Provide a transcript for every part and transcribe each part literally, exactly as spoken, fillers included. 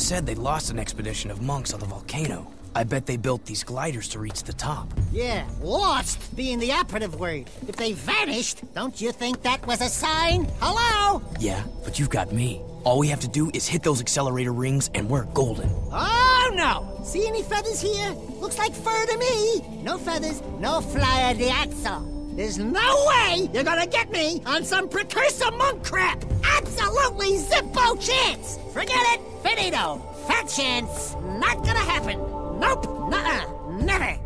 said they lost an expedition of monks on the volcano. I bet they built these gliders to reach the top. Yeah, lost being the operative word. If they vanished, don't you think that was a sign? Hello? Yeah, but you've got me. All we have to do is hit those accelerator rings and we're golden. Oh, no! See any feathers here? Looks like fur to me. No feathers, no flyer de axle. There's no way you're gonna get me on some precursor monk crap! Absolutely zippo chance! Forget it, finito. Fat chance, not gonna happen. Nope, nuh-uh, never.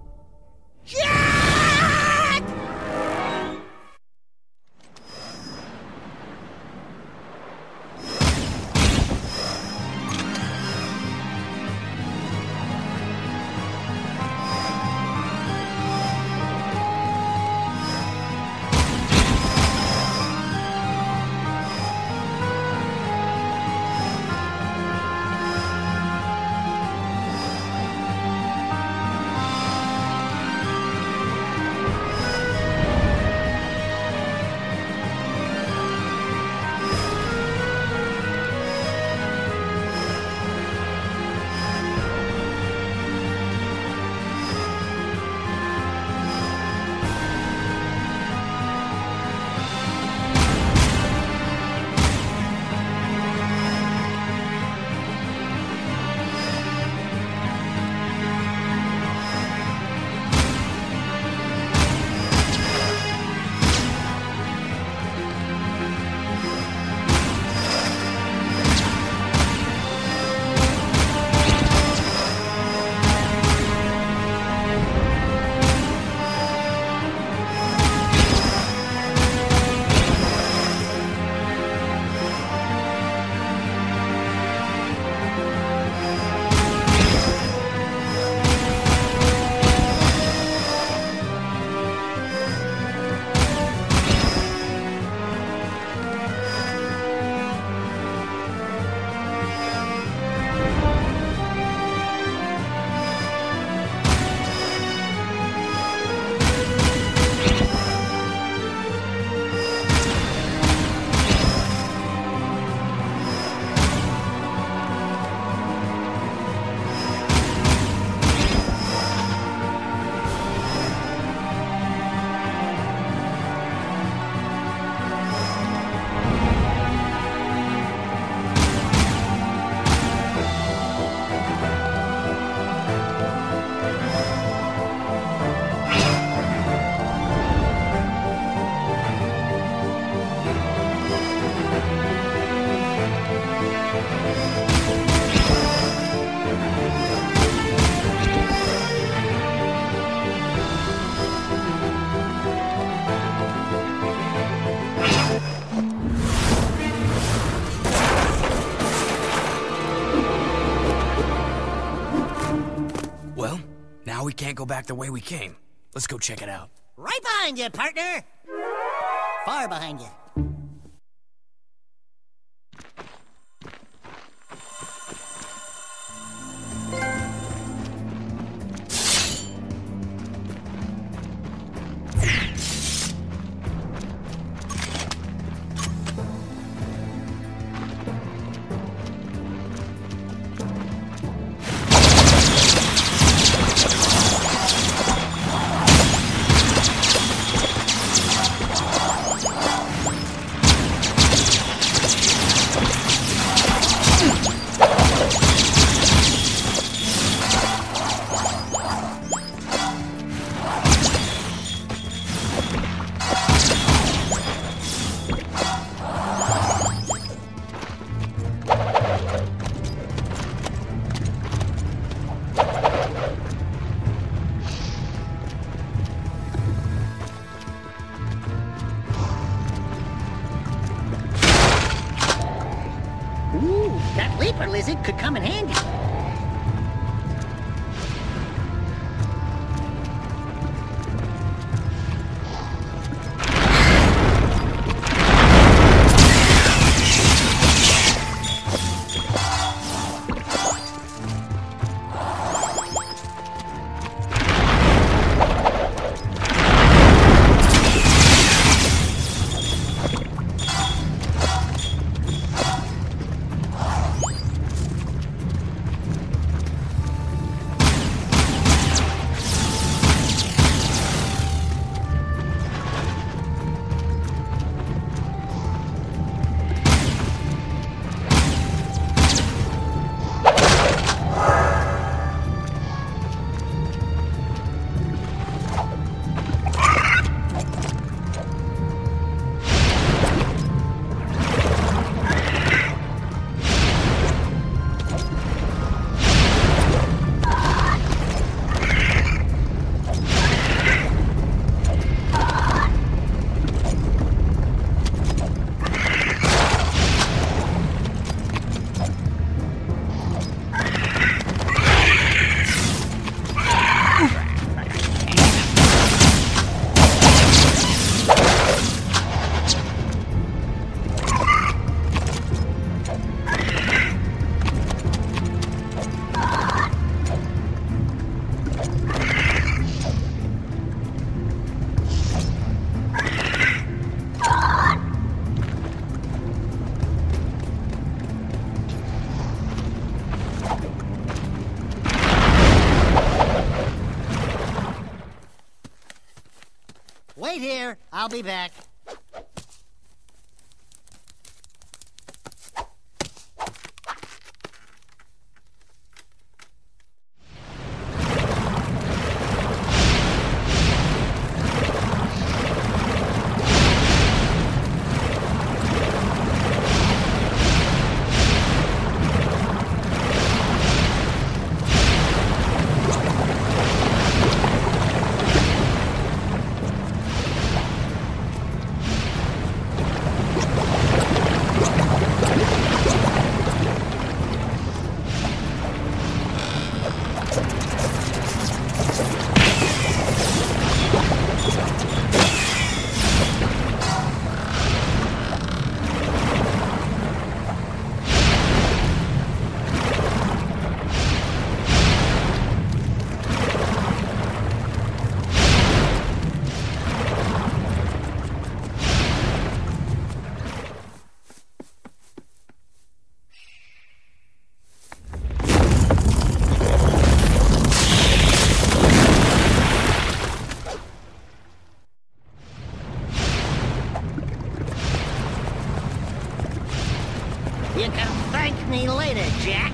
Jak! Now we can't go back the way we came. Let's go check it out. Right behind you, partner. Far behind you. Ooh, that leaper lizard could come in handy. right here. I'll be back. You can thank me later, Jak.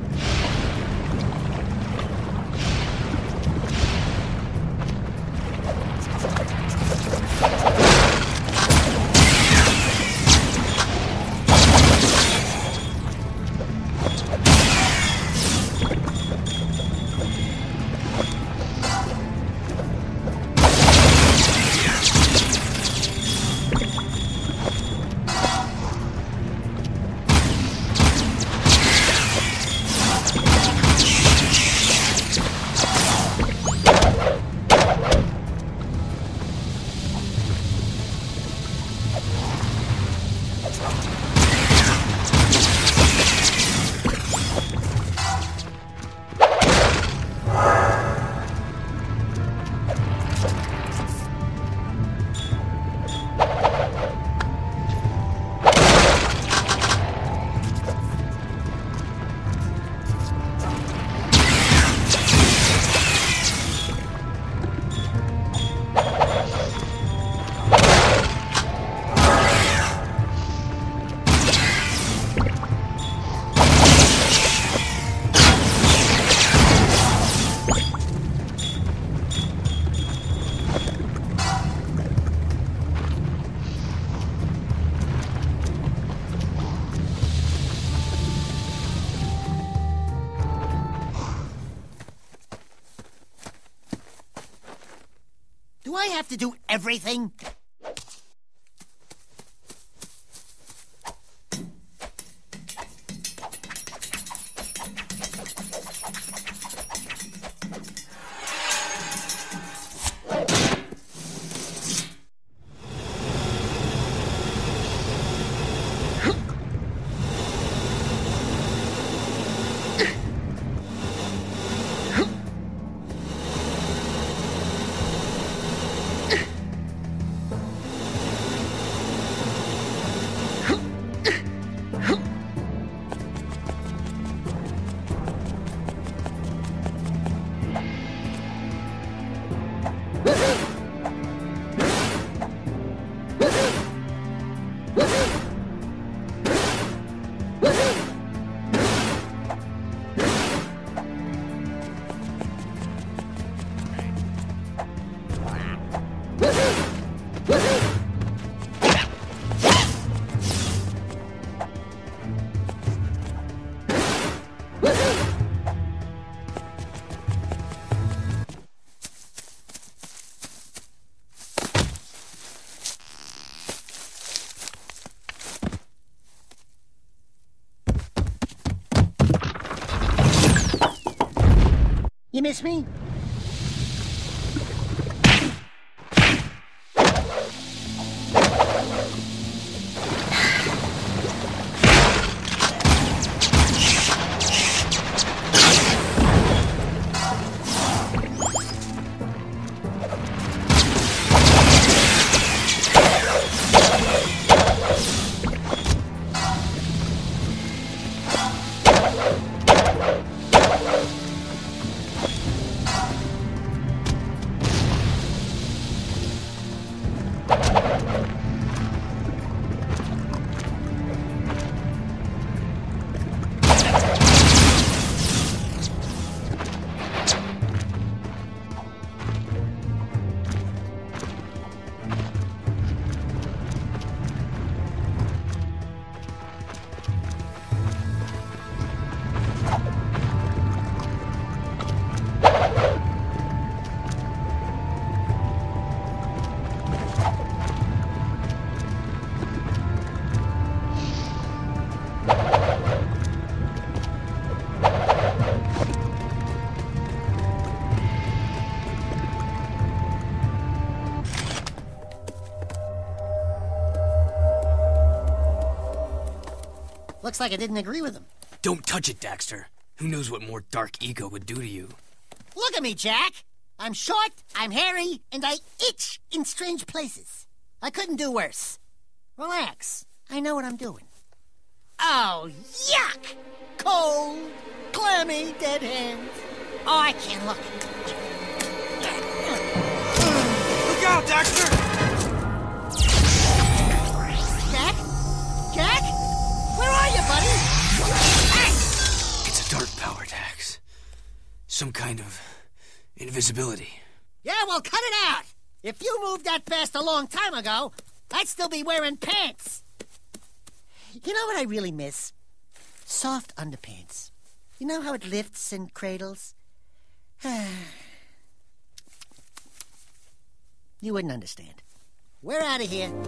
Do I have to do everything? You miss me? Looks like I didn't agree with him. Don't touch it, Daxter. Who knows what more dark ego would do to you? Look at me, Jack. I'm short, I'm hairy, and I itch in strange places. I couldn't do worse. Relax. I know what I'm doing. Oh, yuck! Cold, clammy, dead hands. Oh, I can't look. Look out, Daxter! Jack? Jack? Where are you, buddy? Hey! It's a dark power, Dax. Some kind of invisibility. Yeah, well, cut it out. If you moved that fast a long time ago, I'd still be wearing pants. You know what I really miss? Soft underpants. You know how it lifts and cradles? You wouldn't understand. We're out of here.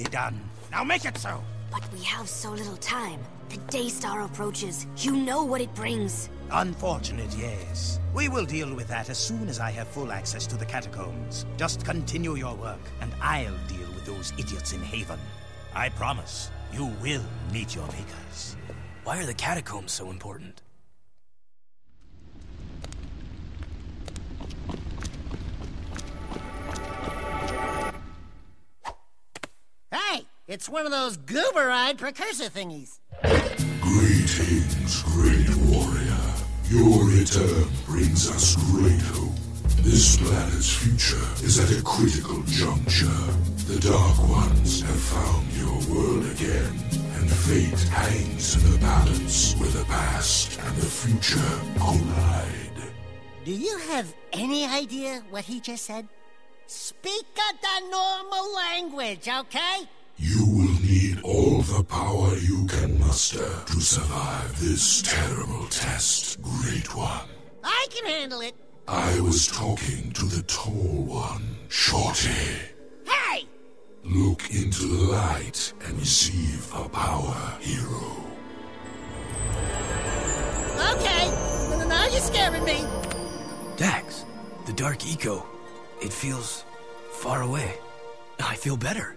done. Now make it so! But we have so little time. The Daystar approaches. You know what it brings. Unfortunate, yes. We will deal with that as soon as I have full access to the catacombs. Just continue your work, and I'll deal with those idiots in Haven. I promise, you will meet your makers. Why are the catacombs so important? Hey, it's one of those goober-eyed precursor thingies. Greetings, great warrior. Your return brings us great hope. This planet's future is at a critical juncture. The Dark Ones have found your world again, and fate hangs in the balance where the past and the future collide. Do you have any idea what he just said? Speak the normal language, okay? You will need all the power you can muster to survive this terrible test, Great One. I can handle it. I was talking to the tall one, Shorty. Hey! Look into the light and receive a power, hero. Okay, now you're scaring me. Dax, the dark eco. It feels far away. I feel better.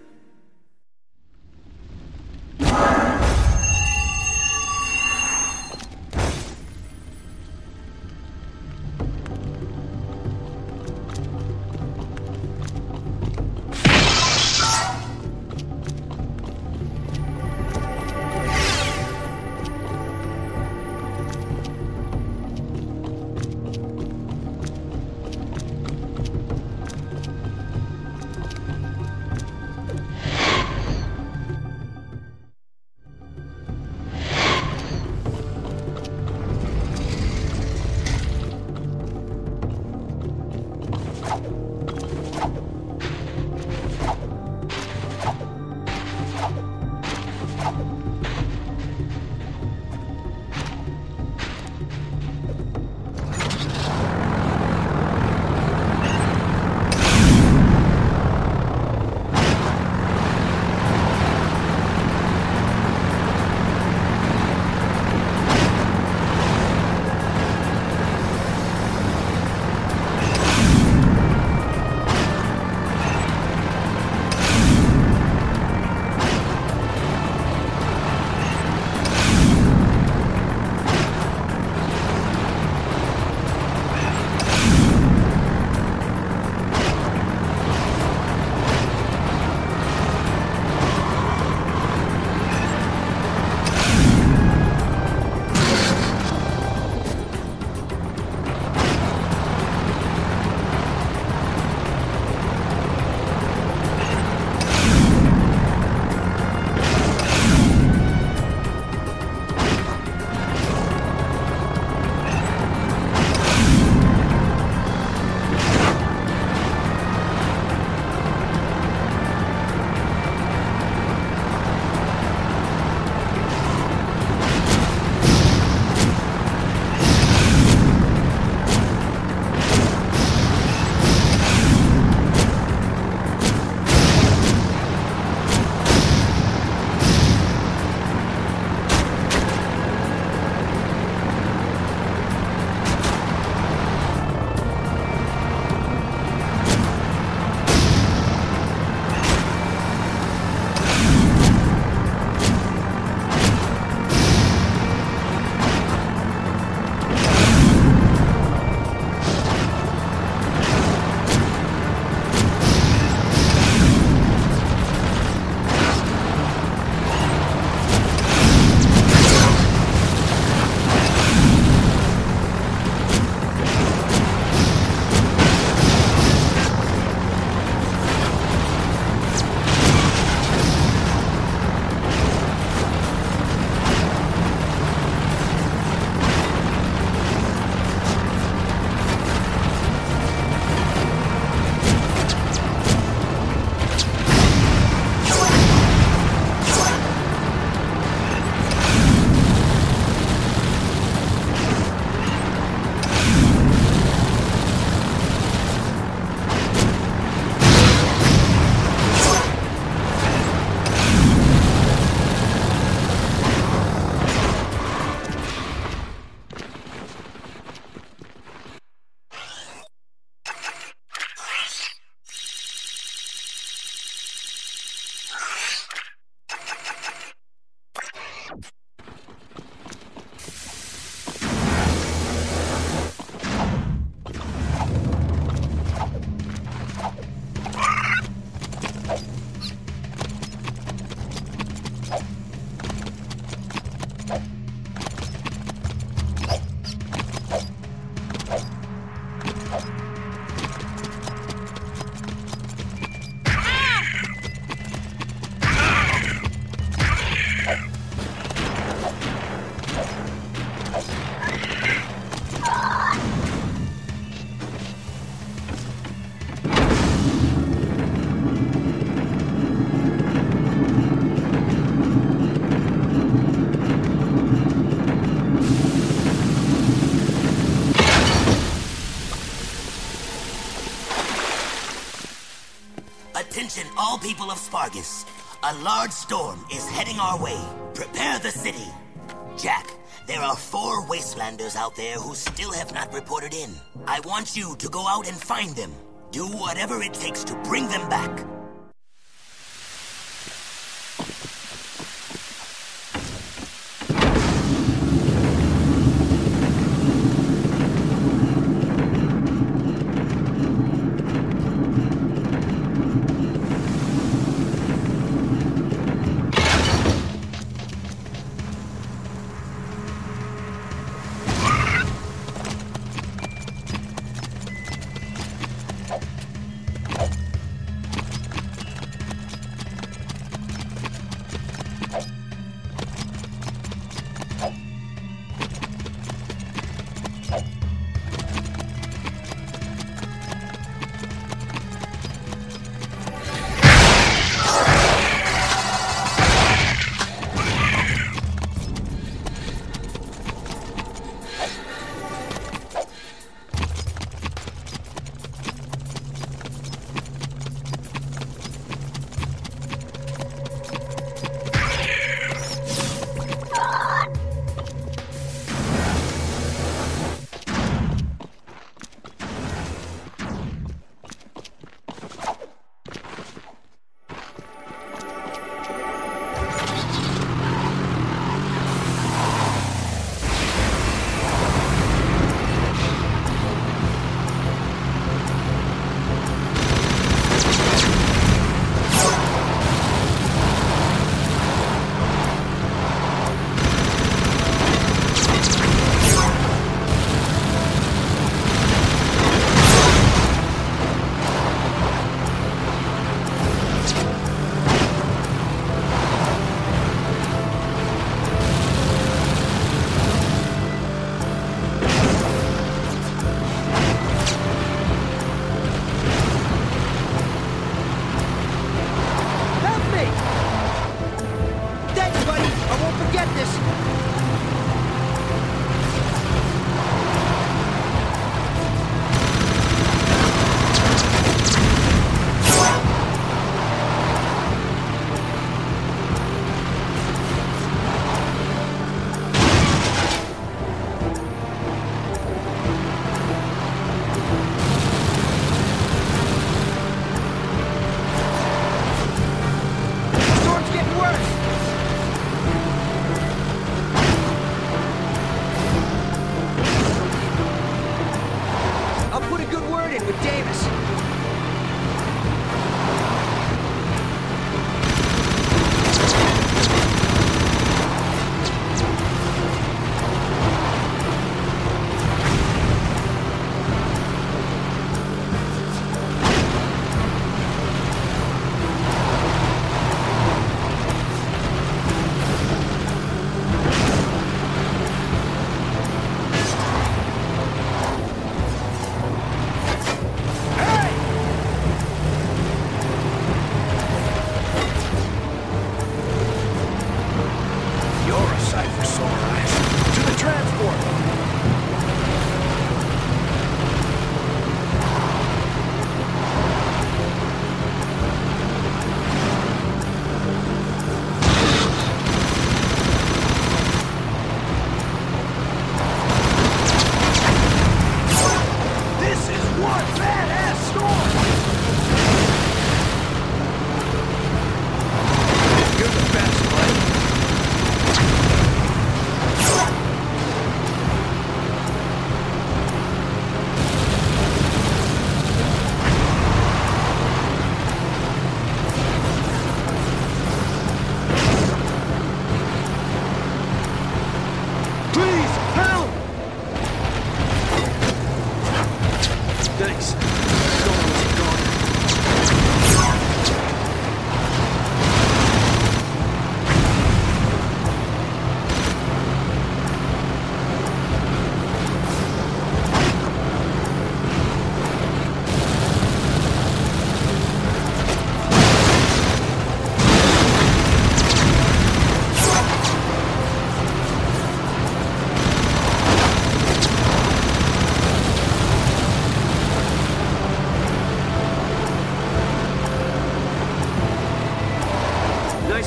people of Spargus. A large storm is heading our way. Prepare the city. Jak, there are four wastelanders out there who still have not reported in. I want you to go out and find them. Do whatever it takes to bring them back.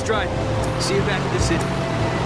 stride. See you back in the city.